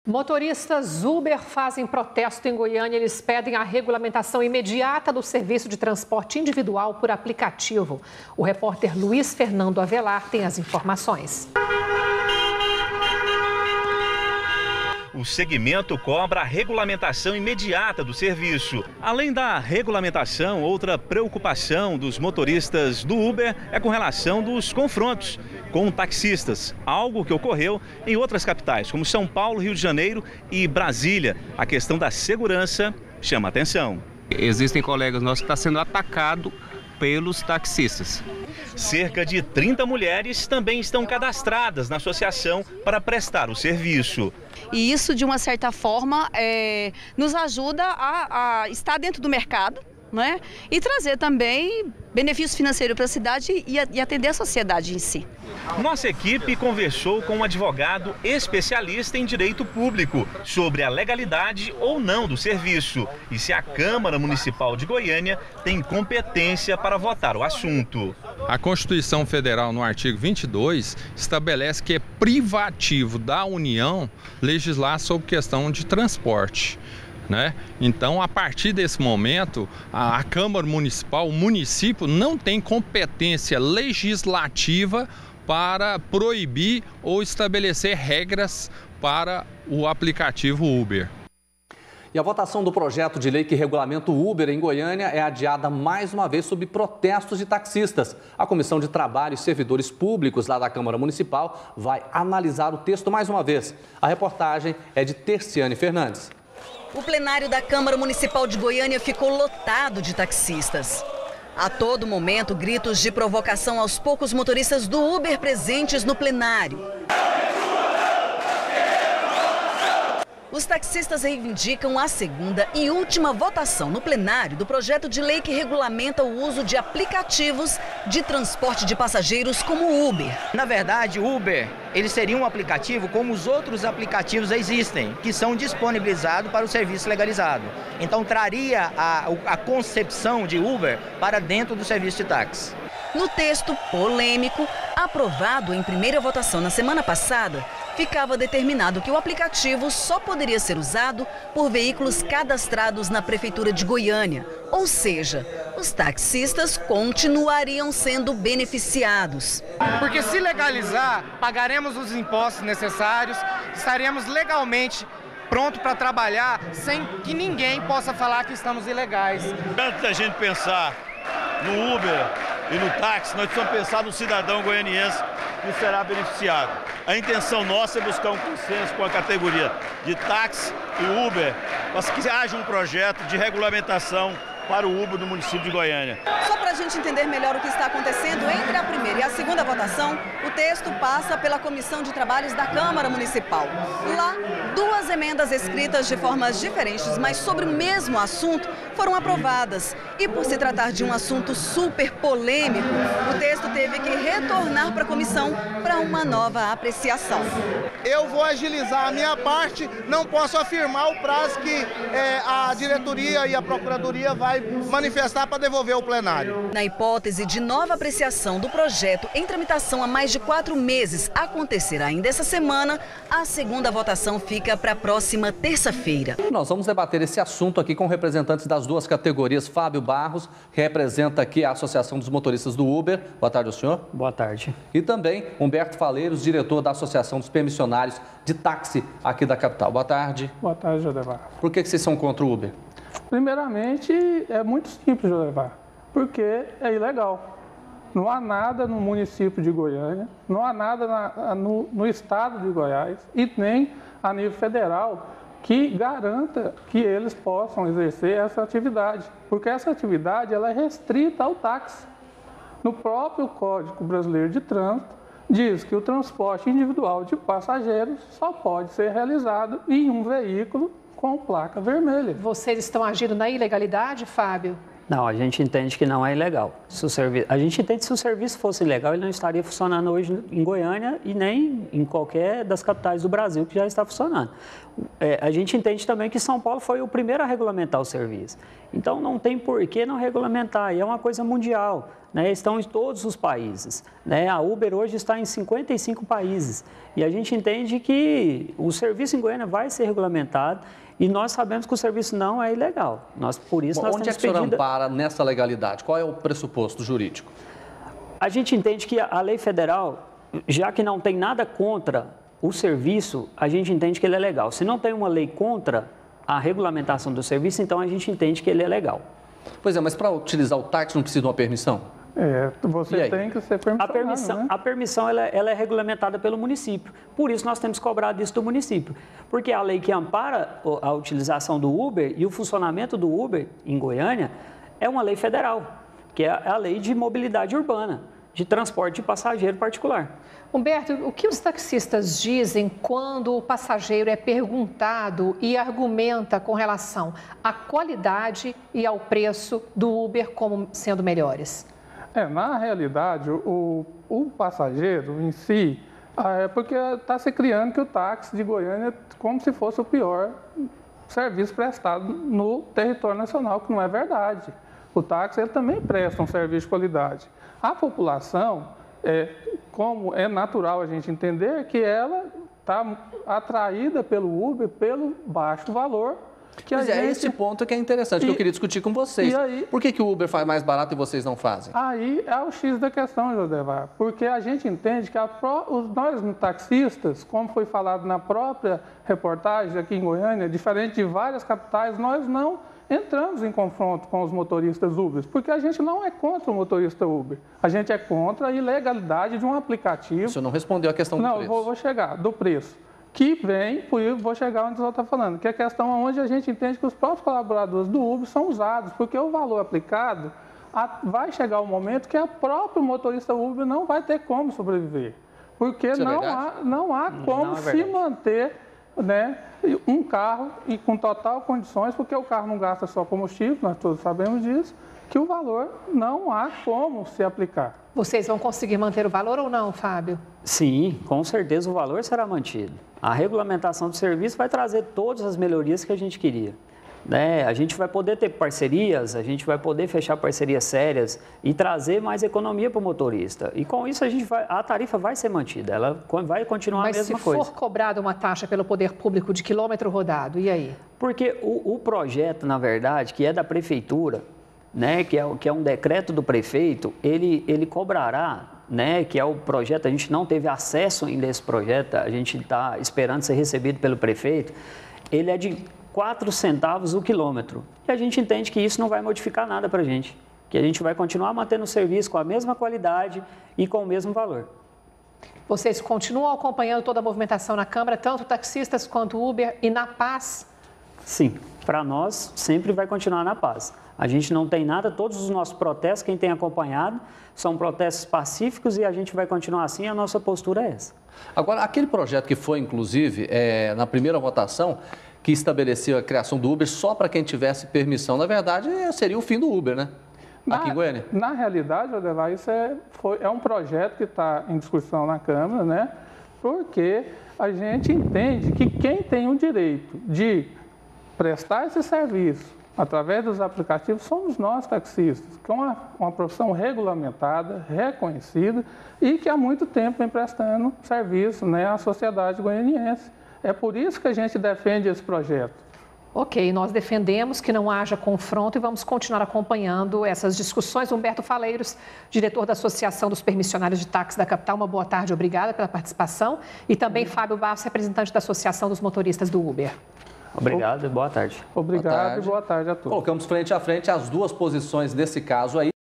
Motoristas Uber fazem protesto em Goiânia. Eles pedem a regulamentação imediata do serviço de transporte individual por aplicativo. O repórter Luiz Fernando Avelar tem as informações. O segmento cobra a regulamentação imediata do serviço. Além da regulamentação, outra preocupação dos motoristas do Uber é com relação dos confrontos com taxistas, algo que ocorreu em outras capitais, como São Paulo, Rio de Janeiro e Brasília. A questão da segurança chama atenção. Existem colegas nossos que estão sendo atacados pelos taxistas. Cerca de 30 mulheres também estão cadastradas na associação para prestar o serviço. E isso, de uma certa forma, nos ajuda a estar dentro do mercado, né? E trazer também benefícios financeiros para a cidade e atender a sociedade em si. Nossa equipe conversou com um advogado especialista em direito público sobre a legalidade ou não do serviço e se a Câmara Municipal de Goiânia tem competência para votar o assunto. A Constituição Federal, no artigo 22, estabelece que é privativo da União legislar sobre questão de transporte. Então, a partir desse momento, a Câmara Municipal, o município, não tem competência legislativa para proibir ou estabelecer regras para o aplicativo Uber. E a votação do projeto de lei que regulamenta o Uber em Goiânia é adiada mais uma vez sob protestos de taxistas. A Comissão de Trabalho e Servidores Públicos lá da Câmara Municipal vai analisar o texto mais uma vez. A reportagem é de Terciane Fernandes. O plenário da Câmara Municipal de Goiânia ficou lotado de taxistas. A todo momento, gritos de provocação aos poucos motoristas do Uber presentes no plenário. Os taxistas reivindicam a segunda e última votação no plenário do projeto de lei que regulamenta o uso de aplicativos de transporte de passageiros como o Uber. Na verdade, o Uber, ele seria um aplicativo como os outros aplicativos existem, que são disponibilizados para o serviço legalizado. Então, traria a concepção de Uber para dentro do serviço de táxi. No texto polêmico, aprovado em primeira votação na semana passada, ficava determinado que o aplicativo só poderia ser usado por veículos cadastrados na Prefeitura de Goiânia. Ou seja, os taxistas continuariam sendo beneficiados. Porque se legalizar, pagaremos os impostos necessários, estaremos legalmente prontos para trabalhar sem que ninguém possa falar que estamos ilegais. Antes da gente pensar no Uber e no táxi, nós precisamos pensar no cidadão goianiense que será beneficiado. A intenção nossa é buscar um consenso com a categoria de táxi e Uber, para que haja um projeto de regulamentação para o Uber no município de Goiânia. Só para a gente entender melhor o que está acontecendo, entre a primeira e a segunda votação, o texto passa pela Comissão de Trabalhos da Câmara Municipal. Lá, duas emendas escritas de formas diferentes, mas sobre o mesmo assunto, foram aprovadas. E por se tratar de um assunto super polêmico, o texto teve que retornar para a comissão para uma nova apreciação. Eu vou agilizar a minha parte, não posso afirmar o prazo que a diretoria e a procuradoria vai manifestar para devolver ao plenário. Na hipótese de nova apreciação do projeto em tramitação há mais de 4 meses acontecer ainda essa semana, a segunda votação fica para a próxima terça-feira. Nós vamos debater esse assunto aqui com representantes das duas categorias. Fábio Barros, que representa aqui a Associação dos Motoristas do Uber. Boa tarde ao senhor. Boa tarde. E também Humberto Faleiros, diretor da Associação dos Permissionários de Táxi aqui da capital. Boa tarde. Boa tarde, Jodevar. Por que vocês são contra o Uber? Primeiramente, é muito simples, Jodevar, porque é ilegal. Não há nada no município de Goiânia, não há nada no estado de Goiás e nem a nível federal que garanta que eles possam exercer essa atividade, porque essa atividade ela é restrita ao táxi. No próprio Código Brasileiro de Trânsito, diz que o transporte individual de passageiros só pode ser realizado em um veículo com placa vermelha. Vocês estão agindo na ilegalidade, Fábio? Não, a gente entende que não é ilegal. A gente entende que se o serviço fosse ilegal, ele não estaria funcionando hoje em Goiânia e nem em qualquer das capitais do Brasil que já está funcionando. A gente entende também que São Paulo foi o primeiro a regulamentar o serviço. Então, não tem por que não regulamentar, e é uma coisa mundial. né, estão em todos os países. Né? A Uber hoje está em 55 países e a gente entende que o serviço em Goiânia vai ser regulamentado e nós sabemos que o serviço não é ilegal. Por isso, nós onde é que o senhor ampara nessa legalidade? Qual é o pressuposto jurídico? A gente entende que a lei federal, já que não tem nada contra o serviço, a gente entende que ele é legal. Se não tem uma lei contra a regulamentação do serviço, então a gente entende que ele é legal. Pois é, mas para utilizar o táxi não precisa de uma permissão? Você tem que ser permissionado, a permissão ela é regulamentada pelo município. Por isso, nós temos cobrado isso do município. Porque a lei que ampara a utilização do Uber e o funcionamento do Uber em Goiânia é uma lei federal, que é a lei de mobilidade urbana, de transporte de passageiro particular. Humberto, o que os taxistas dizem quando o passageiro é perguntado e argumenta com relação à qualidade e ao preço do Uber como sendo melhores? Na realidade, o passageiro em si, porque está se criando que o táxi de Goiânia é como se fosse o pior serviço prestado no território nacional, que não é verdade. O táxi ele também presta um serviço de qualidade. A população, como é natural a gente entender, que ela está atraída pelo Uber pelo baixo valor. É esse ponto que é interessante, que eu queria discutir com vocês. Por que o Uber faz mais barato e vocês não fazem? Aí é o X da questão, Jodevar, porque a gente entende que nós taxistas, como foi falado na própria reportagem aqui em Goiânia, diferente de várias capitais, nós não entramos em confronto com os motoristas Uber, porque a gente não é contra o motorista Uber, a gente é contra a ilegalidade de um aplicativo. O senhor não respondeu a questão do preço. Não, vou chegar, do preço. Que vem, por isso vou chegar onde o senhor está falando, que é a questão onde a gente entende que os próprios colaboradores do Uber são usados, porque o valor aplicado vai chegar o momento que o próprio motorista Uber não vai ter como sobreviver, porque não há como se manter, né, um carro e com total condições, porque o carro não gasta só combustível, nós todos sabemos disso, que o valor não há como se aplicar. Vocês vão conseguir manter o valor ou não, Fábio? Sim, com certeza o valor será mantido. A regulamentação do serviço vai trazer todas as melhorias que a gente queria. Né? A gente vai poder ter parcerias, a gente vai poder fechar parcerias sérias e trazer mais economia para o motorista. E com isso a tarifa vai ser mantida, ela vai continuar a mesma coisa. Mas se for cobrada uma taxa pelo poder público de quilômetro rodado, e aí? Porque o projeto, na verdade, que é da prefeitura, né, que é um decreto do prefeito, ele cobrará, né, que é o projeto, a gente não teve acesso ainda a esse projeto, a gente está esperando ser recebido pelo prefeito, ele é de 4 centavos o quilômetro. E a gente entende que isso não vai modificar nada para a gente, que a gente vai continuar mantendo o serviço com a mesma qualidade e com o mesmo valor. Vocês continuam acompanhando toda a movimentação na Câmara, tanto taxistas quanto Uber, e na paz? Sim, para nós sempre vai continuar na paz. A gente não tem nada, todos os nossos protestos, quem tem acompanhado, são protestos pacíficos e a gente vai continuar assim, a nossa postura é essa. Agora, aquele projeto que foi, inclusive, na primeira votação, que estabeleceu a criação do Uber só para quem tivesse permissão, na verdade, seria o fim do Uber, né? Aqui em Goiânia. Na realidade, Odevar, isso é um projeto que está em discussão na Câmara, né? Porque a gente entende que quem tem o direito de prestar esse serviço através dos aplicativos somos nós, taxistas, que é uma profissão regulamentada, reconhecida e que há muito tempo vem prestando serviço, né, à sociedade goianiense. É por isso que a gente defende esse projeto. Ok, nós defendemos que não haja confronto e vamos continuar acompanhando essas discussões. Humberto Faleiros, diretor da Associação dos Permissionários de Táxi da Capital, uma boa tarde, obrigada pela participação. E também Fábio Barros, representante da Associação dos Motoristas do Uber. Obrigado e boa tarde. Obrigado e boa tarde a todos. Colocamos frente a frente as duas posições nesse caso aí.